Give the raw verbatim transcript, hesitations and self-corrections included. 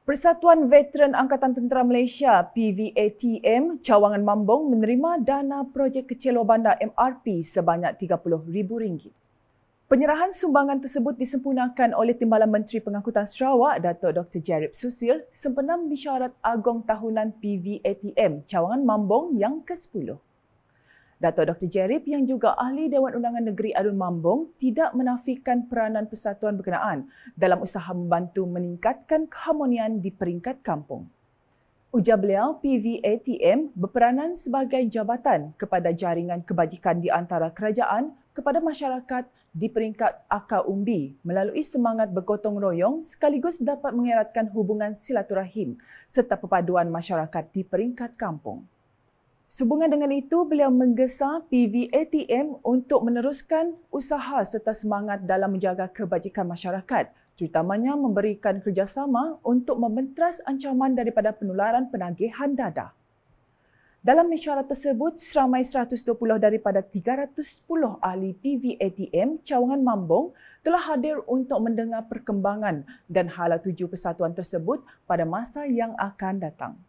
Persatuan Veteran Angkatan Tentera Malaysia P V A T M Cawangan Mambong menerima dana projek kecil luar bandar M R P sebanyak tiga puluh ribu ringgit. Penyerahan sumbangan tersebut disempurnakan oleh Timbalan Menteri Pengangkutan Sarawak Datuk Doktor Jarib Susil sempena Mesyuarat Agong Tahunan P V A T M Cawangan Mambong yang ke sepuluh. Datuk Doktor Jarib yang juga Ahli Dewan Undangan Negeri Adun Mambong tidak menafikan peranan persatuan berkenaan dalam usaha membantu meningkatkan keharmonian di peringkat kampung. Ujar beliau, P V A T M berperanan sebagai jabatan kepada jaringan kebajikan di antara kerajaan kepada masyarakat di peringkat akar umbi melalui semangat bergotong royong sekaligus dapat mengeratkan hubungan silaturahim serta perpaduan masyarakat di peringkat kampung. Sehubungan dengan itu, beliau menggesa P V A T M untuk meneruskan usaha serta semangat dalam menjaga kebajikan masyarakat, terutamanya memberikan kerjasama untuk membentras ancaman daripada penularan penagihan dadah. Dalam mesyuarat tersebut, seramai seratus dua puluh daripada tiga ratus sepuluh ahli P V A T M Cawangan Mambong telah hadir untuk mendengar perkembangan dan hala tuju persatuan tersebut pada masa yang akan datang.